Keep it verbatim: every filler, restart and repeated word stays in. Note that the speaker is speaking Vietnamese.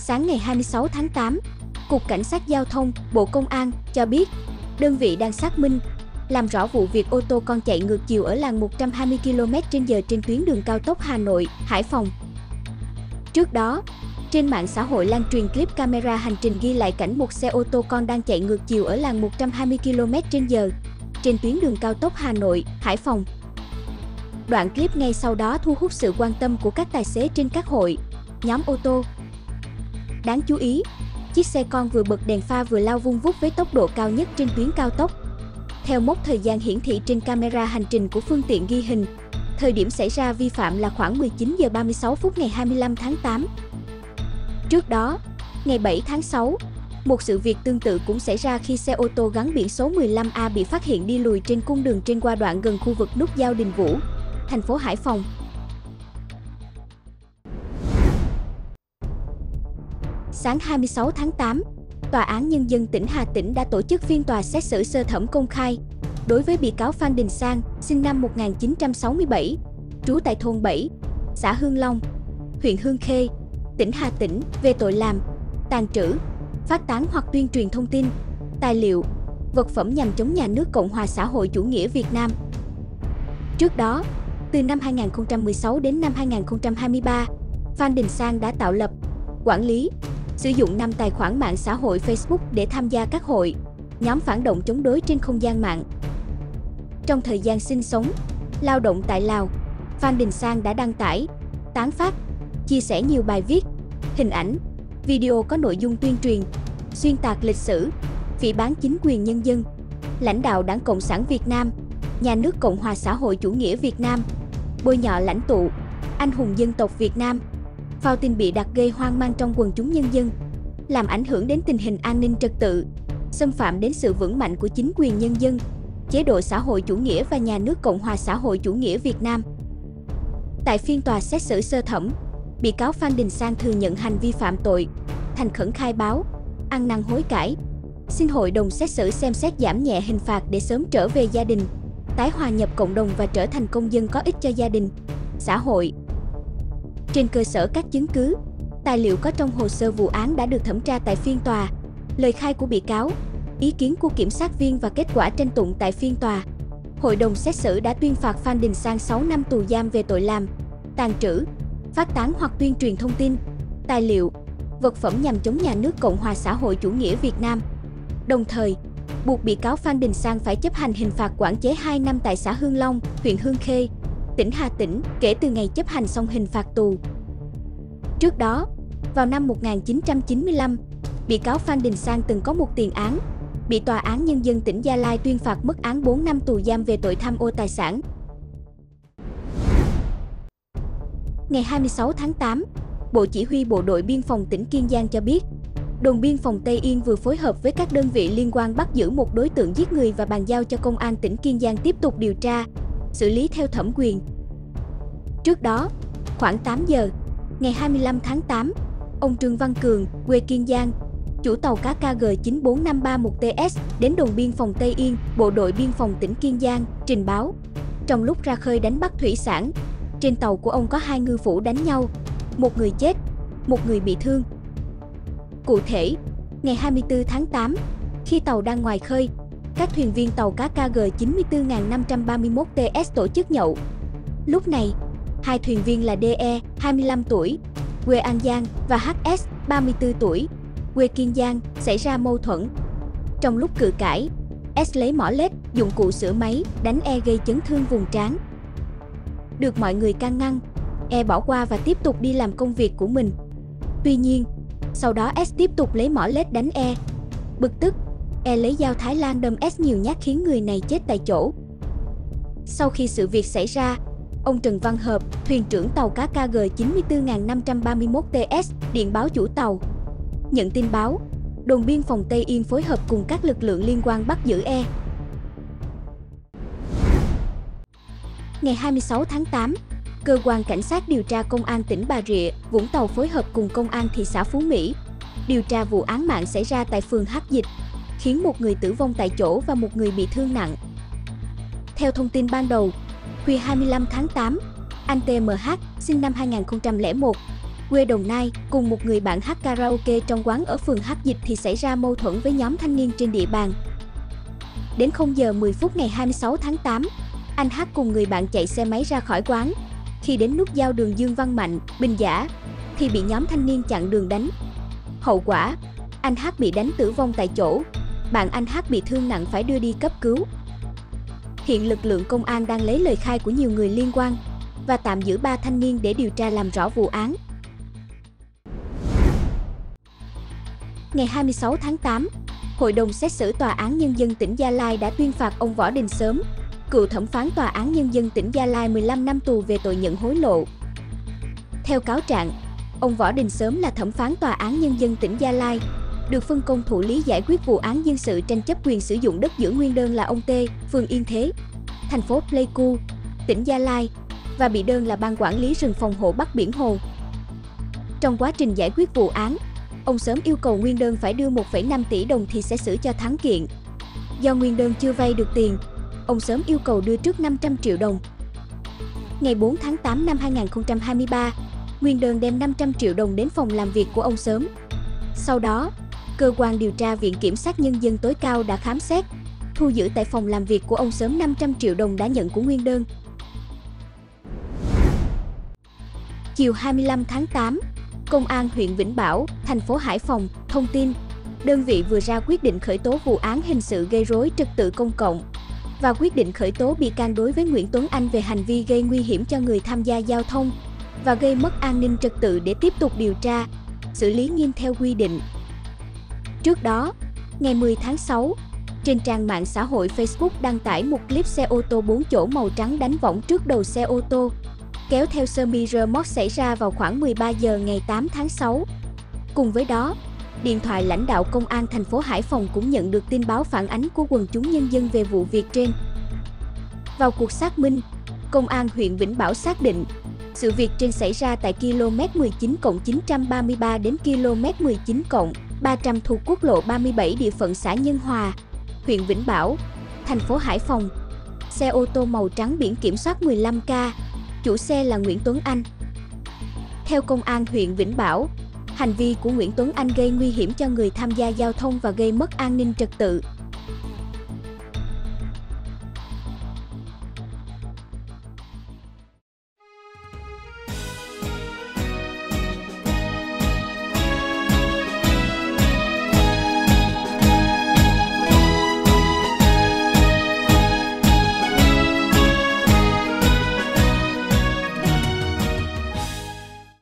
Sáng ngày hai mươi sáu tháng tám, Cục Cảnh sát Giao thông, Bộ Công an cho biết, đơn vị đang xác minh, làm rõ vụ việc ô tô con chạy ngược chiều ở làn một trăm hai mươi ki lô mét trên giờ trên tuyến đường cao tốc Hà Nội - Hải Phòng. Trước đó, trên mạng xã hội lan truyền clip camera hành trình ghi lại cảnh một xe ô tô con đang chạy ngược chiều ở làn một trăm hai mươi ki lô mét trên giờ trên tuyến đường cao tốc Hà Nội - Hải Phòng. Đoạn clip ngay sau đó thu hút sự quan tâm của các tài xế trên các hội, nhóm ô tô. Đáng chú ý, chiếc xe con vừa bật đèn pha vừa lao vun vút với tốc độ cao nhất trên tuyến cao tốc. Theo mốc thời gian hiển thị trên camera hành trình của phương tiện ghi hình, thời điểm xảy ra vi phạm là khoảng mười chín giờ ba mươi sáu phút ngày hai mươi lăm tháng tám. Trước đó, ngày bảy tháng sáu, một sự việc tương tự cũng xảy ra khi xe ô tô gắn biển số mười lăm A bị phát hiện đi lùi trên cung đường trên qua đoạn gần khu vực nút giao Đình Vũ, thành phố Hải Phòng. Sáng hai mươi sáu tháng tám, Tòa án Nhân dân tỉnh Hà Tĩnh đã tổ chức phiên tòa xét xử sơ thẩm công khai đối với bị cáo Phan Đình Sang, sinh năm một nghìn chín trăm sáu mươi bảy, trú tại thôn bảy, xã Hương Long, huyện Hương Khê, tỉnh Hà Tĩnh về tội làm, tàng trữ, phát tán hoặc tuyên truyền thông tin, tài liệu, vật phẩm nhằm chống nhà nước Cộng hòa xã hội chủ nghĩa Việt Nam. Trước đó, từ năm hai nghìn không trăm mười sáu đến năm hai nghìn không trăm hai mươi ba, Phan Đình Sang đã tạo lập, quản lý, sử dụng năm tài khoản mạng xã hội Facebook để tham gia các hội, nhóm phản động chống đối trên không gian mạng. Trong thời gian sinh sống, lao động tại Lào, Phan Đình Sang đã đăng tải, tán phát, chia sẻ nhiều bài viết, hình ảnh, video có nội dung tuyên truyền, xuyên tạc lịch sử, phỉ báng chính quyền nhân dân, lãnh đạo Đảng Cộng sản Việt Nam, nhà nước Cộng hòa xã hội chủ nghĩa Việt Nam, bôi nhọ lãnh tụ, anh hùng dân tộc Việt Nam, phao tin bịa đặt gây hoang mang trong quần chúng nhân dân, làm ảnh hưởng đến tình hình an ninh trật tự, xâm phạm đến sự vững mạnh của chính quyền nhân dân, chế độ xã hội chủ nghĩa và nhà nước Cộng hòa xã hội chủ nghĩa Việt Nam. Tại phiên tòa xét xử sơ thẩm, bị cáo Phan Đình Sang thừa nhận hành vi phạm tội, thành khẩn khai báo, ăn năn hối cải, xin hội đồng xét xử xem xét giảm nhẹ hình phạt để sớm trở về gia đình, tái hòa nhập cộng đồng và trở thành công dân có ích cho gia đình, xã hội. Trên cơ sở các chứng cứ, tài liệu có trong hồ sơ vụ án đã được thẩm tra tại phiên tòa, lời khai của bị cáo, ý kiến của kiểm sát viên và kết quả tranh tụng tại phiên tòa, hội đồng xét xử đã tuyên phạt Phan Đình Sang sáu năm tù giam về tội làm, tàng trữ, phát tán hoặc tuyên truyền thông tin, tài liệu, vật phẩm nhằm chống nhà nước Cộng hòa xã hội chủ nghĩa Việt Nam. Đồng thời, buộc bị cáo Phan Đình Sang phải chấp hành hình phạt quản chế hai năm tại xã Hương Long, huyện Hương Khê, tỉnh Hà Tĩnh kể từ ngày chấp hành xong hình phạt tù. Trước đó, vào năm một nghìn chín trăm chín mươi lăm, bị cáo Phan Đình Sang từng có một tiền án, bị Tòa án Nhân dân tỉnh Gia Lai tuyên phạt mức án bốn năm tù giam về tội tham ô tài sản. Ngày hai mươi sáu tháng tám, Bộ Chỉ huy Bộ đội Biên phòng tỉnh Kiên Giang cho biết, đồn biên phòng Tây Yên vừa phối hợp với các đơn vị liên quan bắt giữ một đối tượng giết người và bàn giao cho Công an tỉnh Kiên Giang tiếp tục điều tra, xử lý theo thẩm quyền. Trước đó, khoảng tám giờ, ngày hai mươi lăm tháng tám, ông Trương Văn Cường, quê Kiên Giang, chủ tàu cá K G chín bốn năm ba một T S đến đồn biên phòng Tây Yên, Bộ đội Biên phòng tỉnh Kiên Giang, trình báo. Trong lúc ra khơi đánh bắt thủy sản, trên tàu của ông có hai ngư phủ đánh nhau, một người chết, một người bị thương. Cụ thể, ngày hai mươi tư tháng tám, khi tàu đang ngoài khơi, các thuyền viên tàu cá K G chín tư năm ba mốt T S tổ chức nhậu. Lúc này, hai thuyền viên là D E, hai mươi lăm tuổi, quê An Giang và H S, ba mươi tư tuổi, quê Kiên Giang, xảy ra mâu thuẫn. Trong lúc cự cãi, S lấy mỏ lết, dụng cụ sửa máy, đánh E gây chấn thương vùng trán. Được mọi người can ngăn, E bỏ qua và tiếp tục đi làm công việc của mình. Tuy nhiên, sau đó S tiếp tục lấy mỏ lết đánh E. Bực tức, E lấy dao Thái Lan đâm S nhiều nhát khiến người này chết tại chỗ. Sau khi sự việc xảy ra, ông Trần Văn Hợp, thuyền trưởng tàu cá K G chín tư năm ba mốt T S, điện báo chủ tàu. Nhận tin báo, đồn biên phòng Tây Yên phối hợp cùng các lực lượng liên quan bắt giữ E. Ngày hai mươi sáu tháng tám, Cơ quan Cảnh sát điều tra Công an tỉnh Bà Rịa, Vũng Tàu phối hợp cùng Công an thị xã Phú Mỹ điều tra vụ án mạng xảy ra tại phường Hắc Dịch, khiến một người tử vong tại chỗ và một người bị thương nặng. Theo thông tin ban đầu, khuya hai mươi lăm tháng tám, anh T M H, sinh năm hai nghìn không trăm lẻ một, quê Đồng Nai, cùng một người bạn hát karaoke trong quán ở phường Hát Dịch thì xảy ra mâu thuẫn với nhóm thanh niên trên địa bàn. Đến không giờ mười phút ngày hai mươi sáu tháng tám, anh Hát cùng người bạn chạy xe máy ra khỏi quán. Khi đến nút giao đường Dương Văn Mạnh, Bình Giả, thì bị nhóm thanh niên chặn đường đánh. Hậu quả, anh Hát bị đánh tử vong tại chỗ, bạn anh Hát bị thương nặng phải đưa đi cấp cứu. Hiện lực lượng công an đang lấy lời khai của nhiều người liên quan và tạm giữ ba thanh niên để điều tra làm rõ vụ án. Ngày hai mươi sáu tháng tám, Hội đồng xét xử Tòa án Nhân dân tỉnh Gia Lai đã tuyên phạt ông Võ Đình Sớm, cựu thẩm phán Tòa án Nhân dân tỉnh Gia Lai mười lăm năm tù về tội nhận hối lộ. Theo cáo trạng, ông Võ Đình Sớm là thẩm phán Tòa án Nhân dân tỉnh Gia Lai, được phân công thụ lý giải quyết vụ án dân sự tranh chấp quyền sử dụng đất giữa nguyên đơn là ông T, phường Yên Thế, thành phố Pleiku, tỉnh Gia Lai, và bị đơn là Ban Quản lý rừng phòng hộ Bắc Biển Hồ. Trong quá trình giải quyết vụ án, ông Sớm yêu cầu nguyên đơn phải đưa một phẩy năm tỷ đồng thì sẽ xử cho thắng kiện. Do nguyên đơn chưa vay được tiền, ông Sớm yêu cầu đưa trước năm trăm triệu đồng. Ngày bốn tháng tám năm hai nghìn không trăm hai mươi ba, nguyên đơn đem năm trăm triệu đồng đến phòng làm việc của ông Sớm. Sau đó, cơ quan điều tra Viện Kiểm sát Nhân dân tối cao đã khám xét, thu giữ tại phòng làm việc của ông Sớm năm trăm triệu đồng đã nhận của nguyên đơn. Chiều hai mươi lăm tháng tám, Công an huyện Vĩnh Bảo, thành phố Hải Phòng, thông tin, đơn vị vừa ra quyết định khởi tố vụ án hình sự gây rối trật tự công cộng và quyết định khởi tố bị can đối với Nguyễn Tuấn Anh về hành vi gây nguy hiểm cho người tham gia giao thông và gây mất an ninh trật tự để tiếp tục điều tra, xử lý nghiêm theo quy định. Trước đó, ngày mười tháng sáu, trên trang mạng xã hội Facebook đăng tải một clip xe ô tô bốn chỗ màu trắng đánh võng trước đầu xe ô tô, kéo theo sơ mi rơ moóc xảy ra vào khoảng mười ba giờ ngày tám tháng sáu. Cùng với đó, điện thoại lãnh đạo Công an thành phố Hải Phòng cũng nhận được tin báo phản ánh của quần chúng nhân dân về vụ việc trên. Vào cuộc xác minh, Công an huyện Vĩnh Bảo xác định, sự việc trên xảy ra tại ki lô mét mười chín cộng chín trăm ba mươi ba đến ki lô mét mười chín cộng ba trăm thuộc quốc lộ ba mươi bảy địa phận xã Nhân Hòa, huyện Vĩnh Bảo, thành phố Hải Phòng. Xe ô tô màu trắng biển kiểm soát mười lăm K, chủ xe là Nguyễn Tuấn Anh. Theo Công an huyện Vĩnh Bảo, hành vi của Nguyễn Tuấn Anh gây nguy hiểm cho người tham gia giao thông và gây mất an ninh trật tự.